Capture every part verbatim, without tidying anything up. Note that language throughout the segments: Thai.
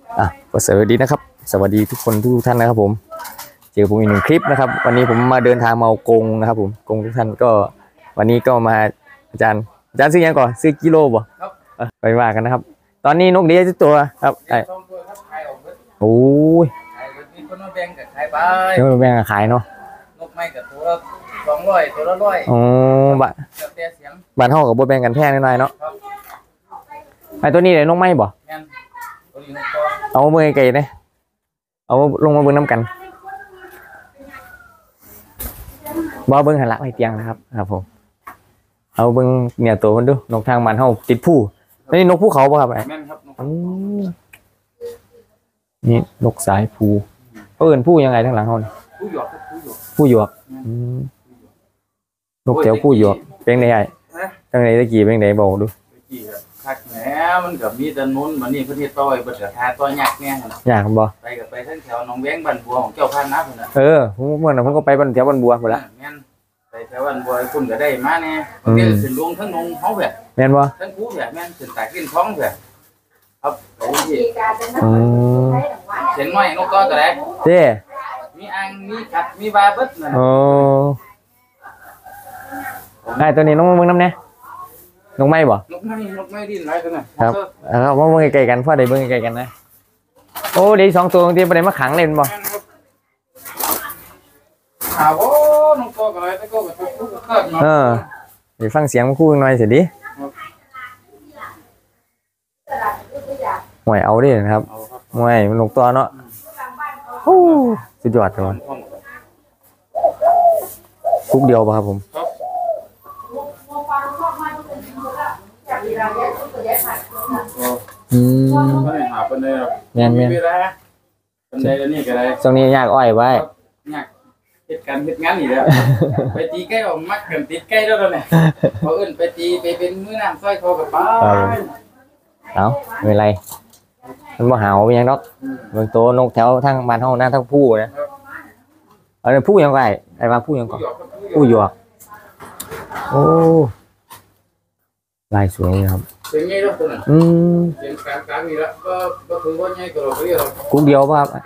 อ่ะก็สวัสดีนะครับสวัสดีทุกคนทุกท่านนะครับผมเจอผมอีกหนึ่งคลิปนะครับวันนี้ผมมาเดินทางมาเอากงนะครับผมกงทุกท่านก็วันนี้ก็มาอาจารย์อาจารย์ซื้อยังก่อนซื้อกิโลบ่ไปว่ากันนะครับตอนนี้นกเดียวตัวครับไอ้โอ้ยคนมาแบ่งกับขายไปเดี๋ยวแบ่งขายเนาะนกไม้กับตัวละสองร้อยตัวละร้อยอ๋อบ้านบ้านห้องกับบัวแบ่งกันแพงน้อยๆเนาะไอ้ตัวนี้เลยนกไม้บ่เอาเมื่อไกลเนี่ยเอาลงมาเบิ้งน้ำกันบ่เบิ้งหันหลังให้เตียงนะครับครับผมเอาเบิ้งเนี่ยตัวมันดูนกทางบ้านห้องติดผู้นี่นกภูเขาป่ะครับไอ้นี่นกสายภูเขาเอิ้นผู้ยังไงทั้งหลังเขาเนี่ยผู้หยวกผู้หยวกนกแถวผู้หยวกเป็นไงไอ้ตั้งแต่ตะกี้เป็นไงบอกดูคักแหมมันกับมีแต่นู้นมันนี่ประเทศต้อยเปิดกระทาต้อยยักษ์เนี่ยอยากบ่ไปกับไปทั้งแถวหนองแวงบันบัวของเจ้าพันนับนะเออผมเมื่อนั้นผมก็ไปบันแถวบันบัวหมดละแม่นไปแถวบันบัวคุณก็ได้มาเนี่ยเดี๋ยวถึงลงทั้งนงเขาแบบแม่นบ่ทั้งผู้แบบแม่นถึงตายขึ้นท้องแบบครับโอ้ยเสียงน้อยนกก็ได้เจ้มีอังมีขัดมีบาบึ้ดนั่นโอ้ไอ้ตัวนี้น้องมึงน้ำเนี่ยนกไม้บ่นกไม้นกไม้ดินไรตัวน่ะครับเอาว่ามึงไกลๆกันพ่อได้เบิ่งไกลๆกันนะโอ้เดี๋ยวสองตัวที่ประเด็นมาขังเล่นบ่อ้าวโอ้นกก็อะไรแต่ก็แบบคู่เกิดเนาะเออเดี๋ยวฟังเสียงมันคู่หน่อยเสิดิห่วยเอาดินะครับห่วยมันนกตัวเนาะโอ้สุดยอดเลยคุกเดียวป่ะครับผมอืมก็เลยหาเป็นเลยแม่นแม่นเป็นเลยแล้วนี่ก็ได้ตรงนี้ยากอ้อยไว้ยากเหตุการณ์เหตุงานนี่แหละไปตีใกล้ออกมักกันติดใกล้แล้วเนี่ยเขาเอื่นไปตีไปเป็นมือน้ำสร้อยคอกับป้าเอาไม่เป็นไรมันบ่หาวเป็นยังดอกบางตัวนกแถวทางบ้านห้องหน้าทั้งผู้นะเอาเลยผู้ยังไงไอ้มาผู้ยังก่อนผู้หยวกโอ้ลายสวยครับเสียงไงล่ะตัวนั้นอืมเสียงกลางกลางนี่ละก็ก็ถือว่าไงก็เราเรียกเรากุ๊กเดียวป่ะครับ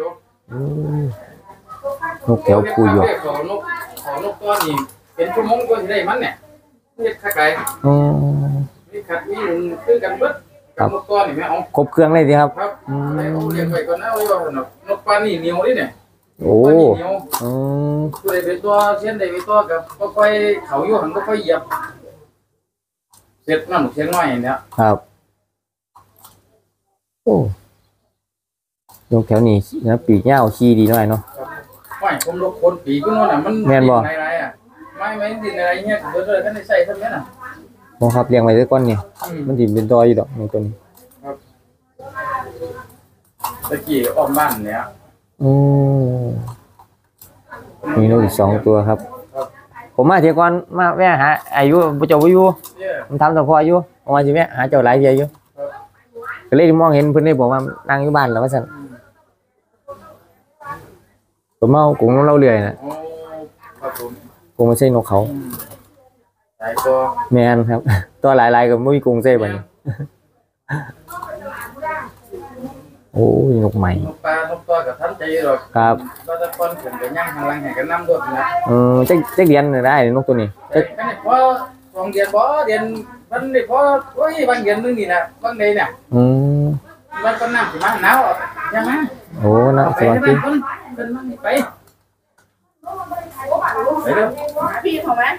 นกแถวผู้หยวกขอนกขอนกตัวนี้เป็นชั่วโมงก็จะได้มันเนี่ยเรียกขาไก่อ๋อนี่ขัดนี่คือกันเบิดกับนกตัวนี่แม่เอาครบเครื่องเลยดีครับครับเรียกไปก่อนนะว่านกปลานี่เหนียวดิเนี่ยโอ้อืมตัวใดเป็นตัวเช่นใดเป็นตัวกับก็ค่อยเขาอยู่หันก็ค่อยเหยียบเสร็จนั่นเสียงน้อยอย่างเนี้ยครับโอ้นกแถวนี้นะปีกเงาขี้ดีหน่อยเนาะไม่ผมนกคนปีกก็นั่นน่ะมันแม่นบ่อะไรอ่ะไม่ไม่ดินอะไรเงี้ยผมเลยท่านได้ใส่ท่านไหมน่ะบ่ครับเลี้ยงไว้ด้วยก้อนนี่มันสิเป็นตัวอยู่ดอกในตัวนี้ครับตะกี้อ้อมบ้านเนี้ยอืมมีนกอีกสองตัวครับผมมาเที่ยวก่อนมาแม่หาอายุเจ้าอยู่มันทำตัวพออยู่ออกมาสิแม่หาเจ้าหลายเที่ยวอยู่ก็เลยมองเห็นเพิ่นได้บอกว่านั่งอยู่บ้านแล้วว่าซั่นผมเมากุ้งเราเลื่อยน่ะกุ้งไม่ใช่นกเขาแม่นครับตัวหลายๆก็บ่มีกุ้งใส่บัดนี้โอ้ยนกใหม่นกปลานกตัวกับท่านใจหรอกครับก็จะป้อนขึ้นไปย่างทางหลังให้กันน้ำด้วยนะเออจักจักเดือนได้นกตัวนี้จักพอสองเดือนบ่เดือนมันได้พอโอ้ยบางเดือนนึงนี่นะบางเดือนเนี่ยอืมมันก็น้ำสิมาหนาวยังไงโอ้น่าสวัสดีเป็นมันไปไปเด้อพี่เขาไหม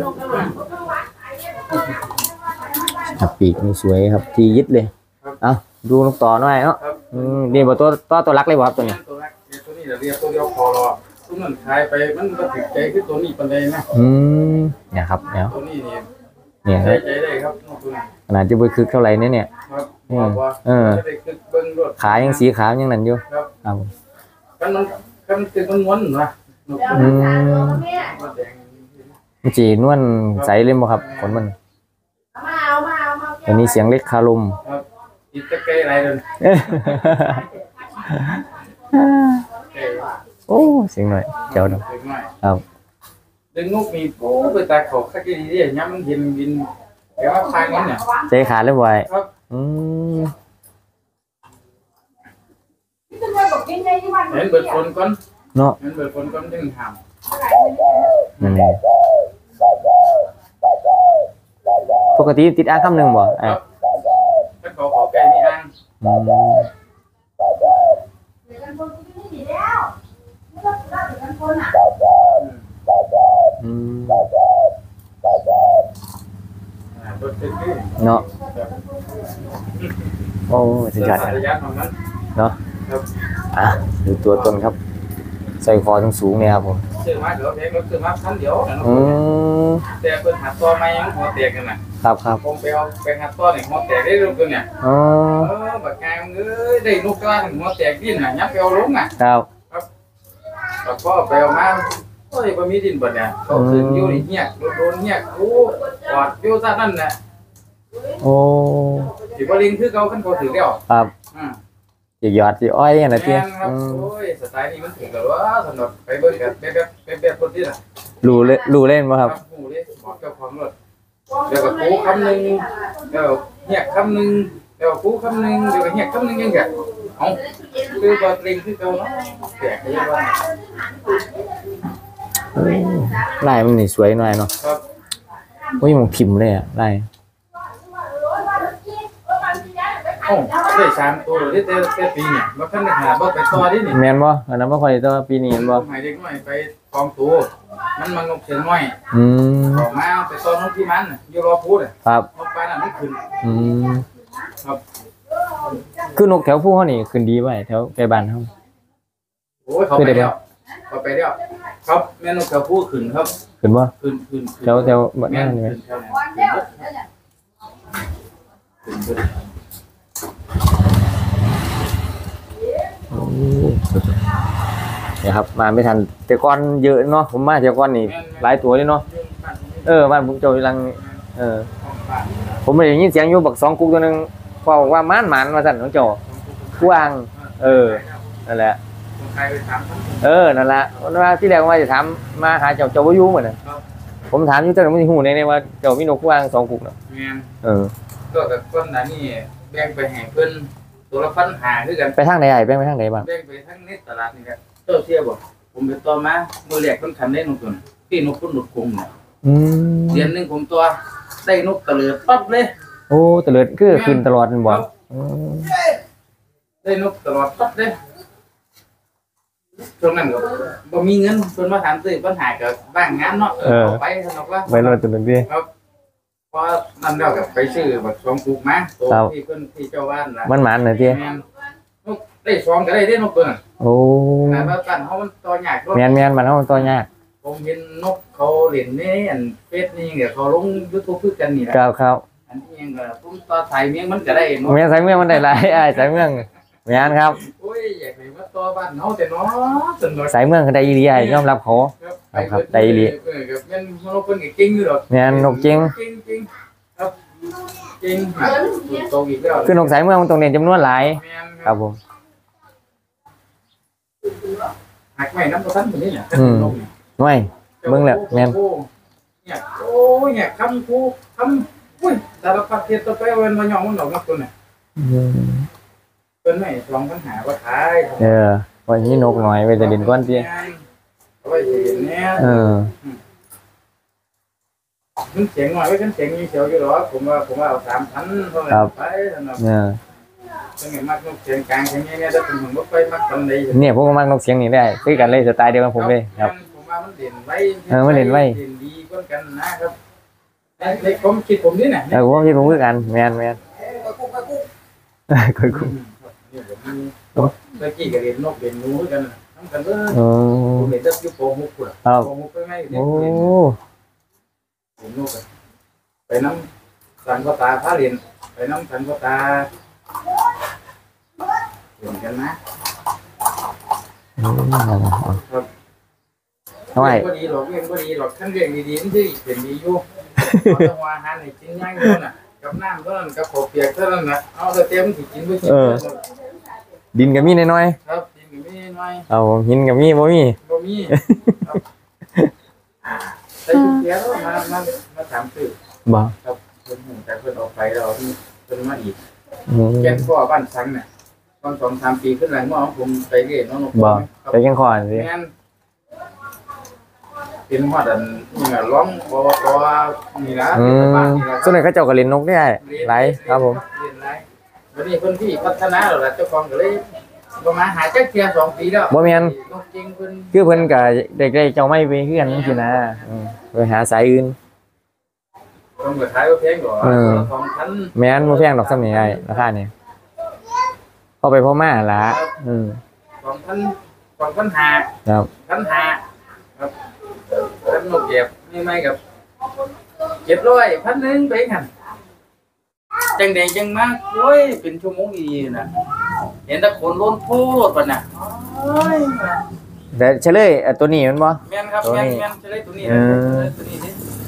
ปีกนี่สวยครับที่ยึดเลยเอาดูนกต่อหน่อยเนาะอืมนี่บ่ตัวตัวตัวรักเลยบ่ครับตัวนี้ตัวรักตัวนี้เรียกตัวเดียวพอรอตัวนั้นขายไปมันก็ถึงใจคือตัวนี้ปานใดนะอืมเนี่ยครับเนี่ยตัวนี้นี่เนี่ยใจใจได้ครับตัวนี้ขนาดจะไปคึกเท่าไหร่เนี่ยเนี่ยครับเออขายังสีขาวยังนั่นอยู่ครับกันมันกันคือมันม้วนนะอืมมันจีนวลใสเลยบ่ครับขนมันอันนี้เสียงเล็กคาลมติดตะไคร้อะไรเลยโอ้เสียงหน่อยเจ้าดอกครับดึงนกมีโอ้ไปตาเขาสักทีนี้ย้ำมันเห็นบินแต่ว่าทางนั้นเนี่ยใจขาดเลยบ่อยครับอืมเห็นเบิดคนก่อนเนาะเห็นเบิดคนก่อนถึงทำนั่นเองปกติติดอ่างคำหนึ่งบ่คไอ้รับถ้าเขาขอแก้มีอ้างอืมอืมอ่ารถเป็นที่เนาะโอ้สุดยอดระยะของมันเนาะครับอ่ะดูตัวตนครับ ใส่คอทั้งสูงเนี่ยครับผมซื้อมาเดี๋ยวเพลงรถซื้อมาคันเดียวอืมแต่เพิ่นหัดตัวไม่ยังหัวแตกกันน่ะครับครับผมไปเอาไปหัดตัวนี่หัวแตกได้รูปตัวเนี่ยอ๋อเออบักกายมึงเอ้ยได้ลูกกลางหัวแตกดินน่ะยับไปเอาลงน่ะครับแล้วก็ไปเอามาโอ้ยบ่มีดินเบิดเนี่ยเขาขึ้นอยู่นี่เหี้ยโดนๆเหี้ยโอ้กอดอยู่ซะนั่นน่ะโอ้สิบ่ลิงคือเขาคันเขาถือแล้วครับอืมสิหยอดสิอ้อยเนี่ยนะเตี้ยแม่นครับอืมโอ้ยสไตล์นี้มันถึงแล้วว่าสำหรับไปเบิ่งกันแบบแบบแบบแบบคนที่น่ะรู้เล่นรู้เล่นบ่ครับหมู่ดิบอกเจ้าของรถเดี๋ยวก็กูคำหนึงเดี๋ยวเหี้ยคำหนึงเดี๋ยวกูคำหนึงเดี๋ยวก็เหี้ยคำหนึงยังไงเอ้าคือบ่ลิงคือเขาเนาะแปลกไปว่าลายมันนี่สวยหน่อยเนาะครับโอ้ยมันพิมพ์เลยอ่ะลายโอ้ได้สามตัวได้แต่แต่ปีเนี่ยบ่ทันได้หาบ่ไปต่อดินี่แม่นบ่อันนั้นบ่ค่อยแต่ว่าปีนี้เห็นบ่หมายเด็กน้อยไปกองตัวมันมันนกเสียงน้อยอืมออกมาไปต่อนกที่มันน่ะอยู่รอพูดอ่ะครับนกปลาน่ะมันขึ้นอืมครับคือนกแถวผู้เฮานี่ขึ้นดีไว้แถวใกล้บ้านเฮาโอ้ยเขาไปแล้วเขาไปแล้วครับแม่นกกระพูขึ้นครับขึ้นบ่ขึ้นขึ้นขึ้นแถวแถวบ้านแม่นั่นนนี่ไหมขึ้นแถวนั้นขึ้นขึ้นโอ้เนี่ยครับมาไม่ทันแต่ก่อนเยอะเนาะผมมาแต่ก่อนนี่หลายตัวเลยเนาะเออบ้านผมเจ้าอยู่ลังเออผมได้ยินเสียงอยู่บักสองกุ๊กตัวนึงเว้าว่าม่านหมานว่าซั่นของเจ้ากวางเออนั่นแหละคนไทยไปถามท่านเออนั่นแหละว่าที่แรกว่าจะถามมาหาเจ้าเจ้าบ่อยู่เหมือนกันผมถามอยู่แต่ผมสิฮู้แน่ๆว่าเจ้ามีนกกวางสองกุ๊กเนาะแม่นเออก็กับคนนั้นนี่แบ่งไปให้เพิ่นตัวละพันหาคือกันไปทางไหนไอ้แบ่งไปทางไหนบ้างแบ่งไปทั้งในตลาดนี่ครับเจ้าเสียบ่ผมไปต่อมามือแรกเพิ่นคันได้นกตัวนึงที่นกพุ่นนกกงน่ะอืมเดือนหนึงผมตัวได้นกตะเลิดปั๊บเลยโอ้ตะเลิดคือขึ้นตลอดนั่นบ่อืมได้นกตลอดปั๊บเลยช่วงนั้นก็บ่มีเงินเพิ่นมาถามซื้อปัญหาก็บ้างงานเนาะเออเอาไปสนุกว่าไปรถตัวนึงดิพอนั่นแล้วก็ไปซื้อบักสองปลูกมาตัวครับที่เพิ่นที่เจ้าบ้านล่ะมันหมานน่ะติแม่นนกได้สองก็ได้ได้นกตัวนั้นโอ้ขนาดว่ากันเฮามันตัวยากเนาะแม่นแม่นมันเฮาตัวยากผมเห็นนกเขาเล่นในอันเฟซนี่เดี๋ยวเขาลง YouTube คือกันนี่แหละครับครับอันนี้ยังก็ผมต่อไทยเมียงมันก็ได้นกแม่นสายเมืองมันได้หลายอ้ายสายเมืองแม่นครับโอ้ยอยากให้มาต่อบ้านเฮาแต่เนาะสนุกสายเมืองก็ได้อีหลีอ้ายยอมรับเขา ครับครับได้อีหลีเออครับแม่นนกเพิ่นก็เก่งอยู่ดอกแม่นนกจริงเก่งจริงครับเก่งมากโตอีกแล้วคือนกสายเมืองมันต้องเน้นจำนวนหลายแม่นครับผมหักไม้น้ำบ่ทันพุ่นนี่เนี่ยอืมนกนี่หน่วย เบิ่งแล้วแม่นโอ้เนี่ยโอ้ยเนี่ยคำคูคำอุ้ยสารพัดเฮ็ดต่อไปเว้นมาย่องมันดอกนักตัวเนี่ยอืมเพิ่นไม่ลองปัญหาว่าขายเออวันนี้นกหน่อยไว้จะเด่นก้อนติเอาไว้สิเห็นแน่เออมันเสียงหน่อยไว้กันเสียงมีเสียวอยู่หรอกผมว่าผมว่าเอาสามพันเท่านั้นไปสำหรับเออเพิ่นก็มักนกเสียงกลางเสียงนี้เนี่ยแต่ผมบ่ค่อยมักปานใดเนี่ยผมก็มักนกเสียงนี่ได้คือกันเลยสไตล์เดียวกันผมเลยครับผมว่ามันเด่นไว้เออมันเด่นไว้เด่นดีกว่ากันนะครับในในความคิดผมนี่น่ะเออผมคิดผมคือกันแม่นแม่น ค่อยคุนี่ก็มีเมื่อกี้ก็เรียนนกเรียนหนูคือกันทั้งกันเด้อโอ้ผมเรียนแต่อยู่ป .หก พุ่นครับป .หก ไปไหมเรียโอ้นเรียนเรียนนกอะไปน้ำสันก็ตาพาเรียนไปน้ำสันก็ตาเรียนกันนะอืมครับทำไมเรียนก็ดีหรอกเรียนก็ดีหรอกท่านเรียนดีๆนี่ที่เป็นดีอยู่เพราะต้องว่าอาหารให้กินง่ายเท่านั้นกับน้ำเท่านั้นกับข้าวเปียกเท่านั้นนะเอาแต่เต็มที่กินไปกินดินกับมีน้อยครับกินก็ไม่น้อยๆเอาหินกับมีบ่มีบ่มีครับใส่ถุงเสียแล้วมามามาถามซื้อบ่ครับเพิ่นหูแต่เพิ่นออกไปแล้วเพิ่นมาอีกอืมแก่นพ่อบ้านสังน่ะก็อนสองสามปีขึ้นหลังมาผมไปเรียนน้องนกบ่ไปแข่งขอนสิแม่นเป็นฮอดอันนี่ล่ะร้องบ่บ่นี่ล่ะอืเป็นมบ้านนี่ล่ะส่วนใหญ่เขาเจ้าก็เล่นนกได้หลายครับผมเรียนหลายวันนี้เพิ่นที่พัฒนาแล้วล่ะเจ้าของก็เลยบ่มาหาจักเที่ยสองปีแล้วบ่แม่นนกจริงเพิ่นคือเพิ่นก็เด็กๆเจ้าไม่ไปคือกันจังซี่นะอืมไปหาสายอื่นเพิ่นก็ขายบ่แพงดอกเออสองพันแม่นบ่แพงดอกซ้ำนี่ไอ้ราคานี่พอไปพอมาล่ะอืมสองพันสองพันห้าครับพันห้าครับพันนกเก็บนี่ไม่กับเจ็ดร้อยพันหนึ่งไปกันจังแดงจังมากโอ้ยเป็นชั่วโมงอีนะเห็นแต่คนล้นโพดปะน่ะโอ้ยแต่เฉลยเอ่อตัวนี้มันบ่แม่นครับตัวแม่นนี้แม่นจะได้ตัวนี้เอนะอตัวนี้ดิ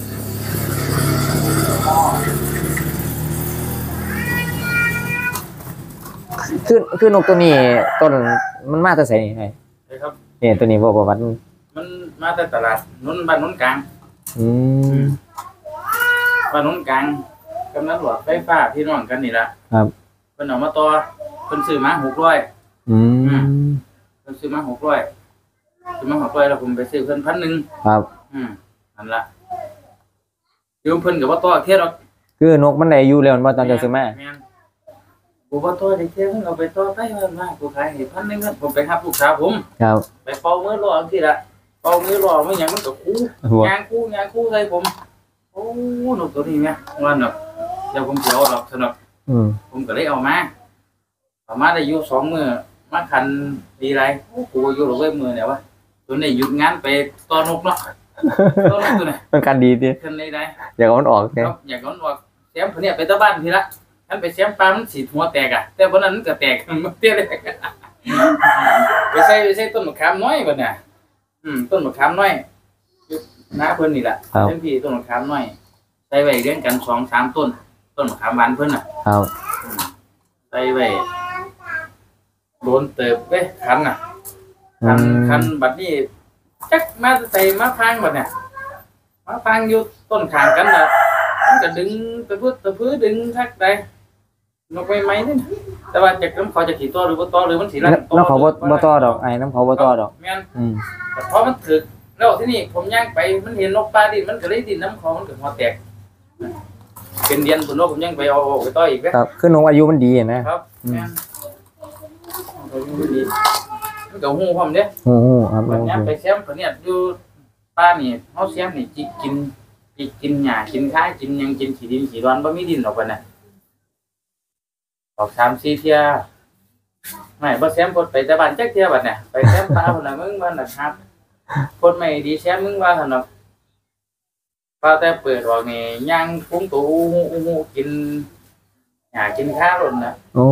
คือคือนกตัวนี้ต้นมันมาแต่ไสนี่ไอ้ใช่ครับนี่ตัวนี้บ่บ่วัดมันมันมาแต่ตลาดนุ่นบ้านนุ่นกลางอืมบ้านนุ่นกลางกำนันหลวดไฟฟ้าพี่น้องกันนี่ละครับเพิ่นเอามาต่อเพิ่นซื้อมาหกร้อยอืมเพิ่นซื้อมาหกร้อยซื้อมาหกร้อยแล้วผมไปซื้อเพิ่นพันหนึ่งครับอืมนั่นละยืมเพิ่นกับว่าต่อเทียดอกคือนกมันได้อยู่แล้วมันบ่ตอนเจ้าซื้อมาแม่นกูว่าต่อได้เทียดเพิ่นเอาไปต่อไปเพิ่นมากูขายให้พันหนึ่งครับผมไปรับลูกสาวผมครับไปเป่ามือรอที่ละเป่ามือรอไม่หยังมันก็คู่หัวยางคู่ยางคู่ใส่ผมโอ้นกตัวนี้แม่ว่าเนาะเดี๋ยวผมสิเอาดอกสนุกอืมผมก็เลยเอามาเอามาได้อยู่สองมื้อมาคันดีไรโอ้กูอยู่หลเว้ยมื้อเนี่ยวะตัวนี้หยุดงานไปต่อนกเนาะต่อนกตัวนี้มันการดีติคันได้ได้อยากเอามันออกไงครับอยากร้อนว่าแซมคนเนี้ยไปตะบ้านทีละท่านไปแซมปลามันสีหัวแตกอ่ะแต่วันนั้นมันก็แตก มันเตี้ยเลยไปใส่ไปใส่ต้นมะขามน้อยก่อนน่ะอืมต้นมะขามน้อยน้าเพิ่นนี่แหละเพิ่นพี่ต้นมะขามน้อยใส่ไว้เลี้ยงกันสองสามต้นต้นมะขามหวานเพิ่นน่ะครับใส่ไว้โดนเติบเว้ยคันน่ะอืคันมคันบัดนี้จักมาใส่มาพางบัดเนี่ยมาพางอยู่ต้นข้างกันน่ะ มันก็ดึงตะพื้นตะพื้นดึงทักได้นกไปไหมนี่แต่ว่าจากน้ำเขาจะขี่ตัวหรือบ่ตัวหรือมันสีรัน้ำเขาบ่บ่ต่อดอกไอ้น้ำเขาบ่ต่อดอกแม่นอืมแต่พอมันถึกแล้วที่นี่ผมย่างไปมันเห็นนกปลาดินมันก็เลยดินน้ำเขามันก็หัวแตกเป็นเดียนผมนกผมย่างไปเอาไปต่ออีกนะครับคือนกอายุมันดีนะครับแม่นอายุดีมันก็หูพร้อมเด้โอ้โหครับมันย่างไปแซมคนเนี่ยอยู่ป้านี่เฮาแซมนี่จิกินจิกินหญ้ากินข้าวกินหยังกินขี้ดินขี้ดอนบ่มีดินหรอกบัดน่ะออกสามสี่เที่ยไม่บ่แซมพดไปแต่บ้านจักเที่ยบัดเนี่ยไปแซมปลาพุ่นน่ะมึงว่าน่ะครับพดไม่ดีแซมมึงว่าหั่นน่ะปลาแต่เปิดออกนี่ย่างปุ้งตูหูกินหญ้ากินข้าวพุ่นน่ะโอ้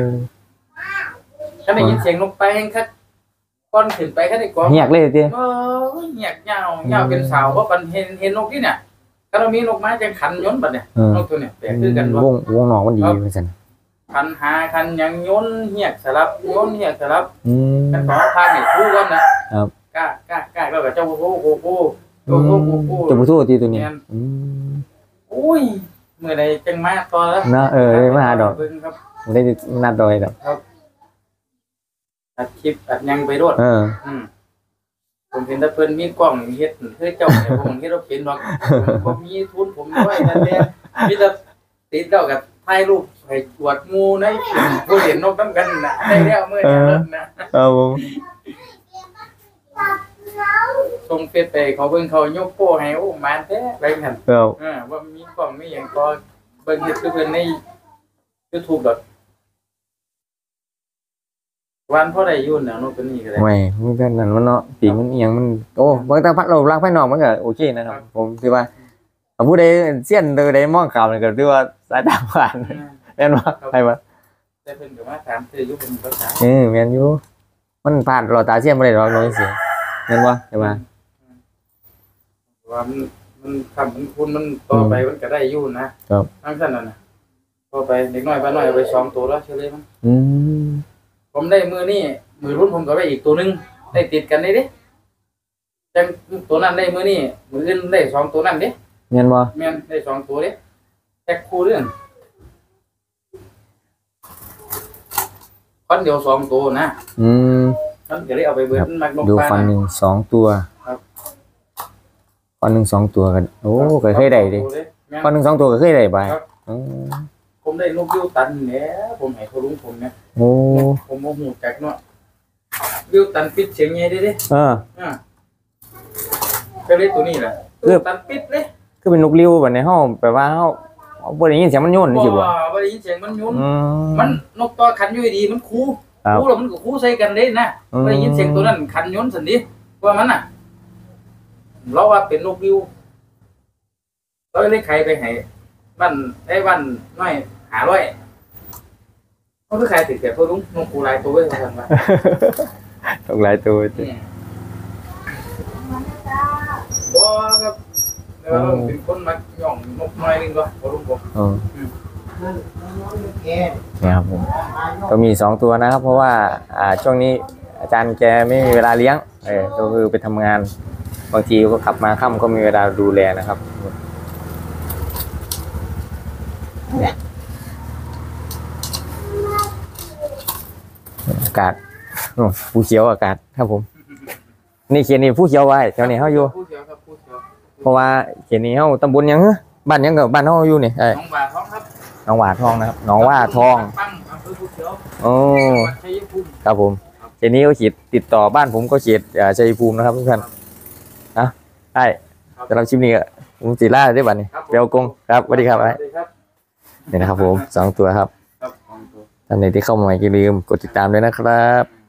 ถ้าได้ยินเสียงนกไปแห่งคักก่อนขึ้นไปคันได้กองเหียกเลยติเออเหียกยาวยาวเป็นสาวเพราะปันเห็นเห็นนกนี่เนี่ยถ้าเรามีนกไม้จะขันย้นบัดเนี่ยนกตัวเนี่ยแปลกคือกันว่าวงวงหนองมันดีเหมือนกันขันหาขันยังย้นเหียกสลับย้นเหียกสลับอืมกันต่อพาเนี่ยคู่กันนะครับ กล้ากล้ากล้าแล้วก็เจ้าโอ้โหโอ้โหโอ้โหโอ้โหจะบ่ทู่ตีตัวนี้อืมอุ้ยเมื่อใดจังมาต่อแล้วเนาะเออได้มาหาดอกเบิ่งครับได้นัดดอยดอกอัดคลิปอัดยังไปโดดเอออืมผมเห็นแต่เพิ่นมีกล้องเฮ็ดคือเจ้าเนี่ยผมเฮ็ดบ่เป็นหรอกผมบ่มีทุนผมด้วยนั่นแหละมีแต่ติดแล้วก็ถ่ายรูปให้อวดหมู่ในผู้เห็นนกนำกันน่ะได้แล้วมื้อนี้นะครับผมส่งเฟซไปเขาเบิ่งเขายกโป้ให้โอ้มานแท้ไปหั่นครับเออว่ามีกล้องมีหยังก็เบิ่งเฮ็ดคือเพิ่นใน YouTube ดอกวันพอได้อยู่น่ะนกตัวนี้ก็ได้ไม่มีแต่นั้นมันเนาะปีกมันเอียงมันโอ้บางแต่พัดเราลากภายนอกมันก็โอเคนะครับ ผมคิดว่าถ้าผู้ใดเสี้ยนโดยใดมองข่าวมันก็ถือว่าสายตาผ่านแม่นบ่ใช่บ่แต่เพิ่นก็มาถามซื้ออยู่เป็นภาษาเออแม่นอยู่มันผ่านเราตาเสี้ยนบ่ได้หรอกน้อยสิแม่นบ่ใช่บ่ว่ามันมันทำมันคุณมันต่อไปมันก็ได้อยู่นะครับ ทั้งนั้นน่ะนะต่อไปเด็กน้อยบ้านน้อยเอาไปสองตัวแล้วเฉลยมั้งอืมผมได้มือนี่มือรุ่นผมก็ได้อีกตัวหนึงได้ติดกันได้เด้จังตัวนั้นได้มือนี่มืออื่นได้สองตัวนั้นเด้แม่นบ่แม่นได้สองตัวเด้แท็กคู่เรื่องคฟันเดียวสองตัวนะอืมฉันก็เลยเอาไปเบิดมักนกดูปลาฟันหนึ่งสองตัวครับฟันหนึ่งสองตัวกันโอ้ก็เคยได้ดิฟันหนึ่งสองตัวก็เคยได้ไปครับอืมผมได้นกวิวตันแล้วผมให้เขาลุงผมเนี่ยโอ้ผมโมโหแจกเนาะวิวตันปิดเสียงไงได้ดิเอออ่าก็เลยตัวนี้แหละเกือบตันปิดเลยคือเป็นนกริ้วแบบในห้องแปลว่าเฮาเอาบ่ได้ยินเสียงมันโยนนี่สิบ่ว่าบ่ได้ยินเสียงมันยุ่นอืมมันนกตัวขันอยู่ดีมันคูครับคูแล้วมันก็คูใส่กันได้นะอืมบ่ได้ยินเสียงตัวนั้นขันยุ่นสันดิว่ามันน่ะเราว่าเป็นนกวิวเราเลยใครไปให้บ้านได้บ้านน้อยหาร้อยเขาคือใครติดแต่เขาลุงนกกูหลายตัวไว้ทำว่าตกหลายตัวอืมบ่ครับแต่ว่าเราเป็นคนมาย่องนกน้อยนึงก็บ่รู้บ่เออเนี่ยครับผมก็มีสองตัวนะครับ เพราะว่าอ่าช่วงนี้อาจารย์แกไม่มีเวลาเลี้ยงเออก็คือไปทำงานบางทีก็ขับมาค่ำก็มีเวลาดูแลนะครับเนี่ยอากาศโอ้ผู้เขียวอากาศครับผม นี่เขียนนี่ผู้เขียวไว้แถวนี้เฮาอยู่ผู้เขียวครับผู้เขียวเพราะว่าเขียนนี่เฮาตำบลหยังเหรอบ้านหยังกับบ้านเฮาอยู่นี่เอ้ยน้องบาทองครับหนองหว่าทองนะครับหนองว่าทองปั้งอำเภอผู้เขียวโอ้จังหวัดชัยภูมิครับผมเขียนนี้ก็เขียนติดต่อบ้านผมก็เขียนอ่าชัยภูมินะครับทุกท่านนะได้สำหรับชิปนี้ก็ผมสีล่าได้บัตรนี่เปียวกงครับสวัสดีครับสไอ้วัสดีครับนี่นะครับผมสองตัวครับครับของตัวท่านไหนที่เข้ามาใหม่อย่าลืมกดติดตามด้วยนะครับ